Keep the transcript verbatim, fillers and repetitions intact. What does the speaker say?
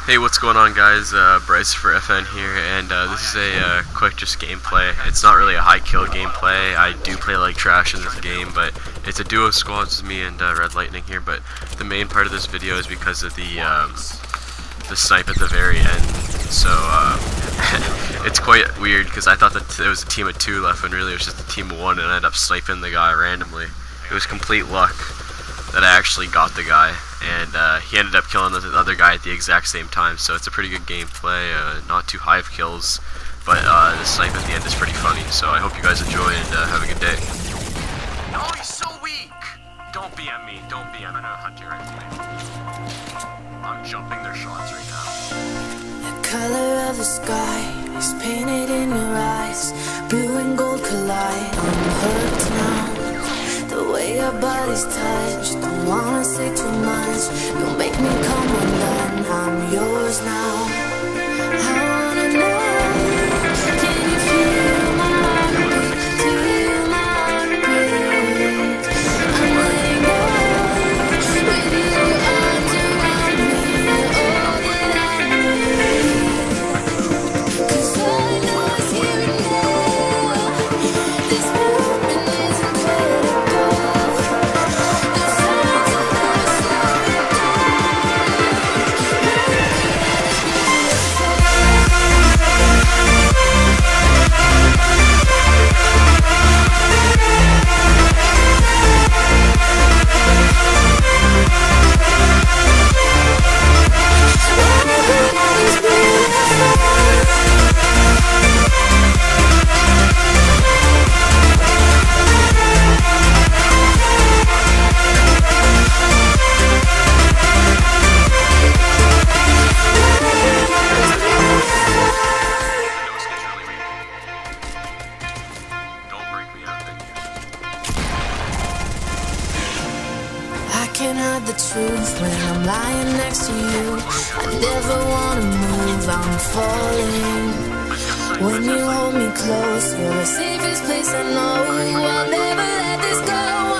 Hey, what's going on, guys? Uh, Bryce for F N here, and uh, this is a uh, quick just gameplay. It's not really a high kill gameplay. I do play like trash in this game, but it's a duo squads with me and uh, Red Lightning here. But the main part of this video is because of the um, the snipe at the very end. So uh, it's quite weird because I thought that there was a team of two left when really it was just a team of one, and I ended up sniping the guy randomly. It was complete luck that I actually got the guy, and uh, he ended up killing the other guy at the exact same time, so it's a pretty good gameplay, uh, not too high of kills, but uh, the snipe at the end is pretty funny, so I hope you guys enjoy and uh, have a good day. No, he's so weak! Don't B M me, don't B M, I'm gonna hunt you right away. I'm jumping their shots right now. The color of the sky is painted in your eyes, blue and gold collide, I'm hooked now. The way our bodies touch, don't wanna say too much. You'll make me come undone, I'm yours now. I wanna know, can you feel my heartbeat, feel my heartbeat? I'm letting go, with your arms around me, all that I need. Cause all I know is here and now, this moment is incredible. Can't hide the truth when I'm lying next to you. I never wanna move, I'm falling. When you hold me close, you're the safest place I know. I'll never let this go.